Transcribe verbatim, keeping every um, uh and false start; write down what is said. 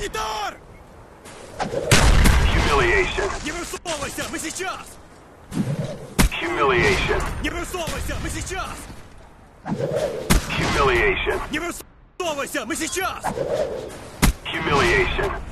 Санитар! Humiliation. Не высовывайся! Мы сейчас! Humiliation. Не высовывайся! Мы сейчас! Humiliation. Не высовывайся! Мы сейчас! Humiliation.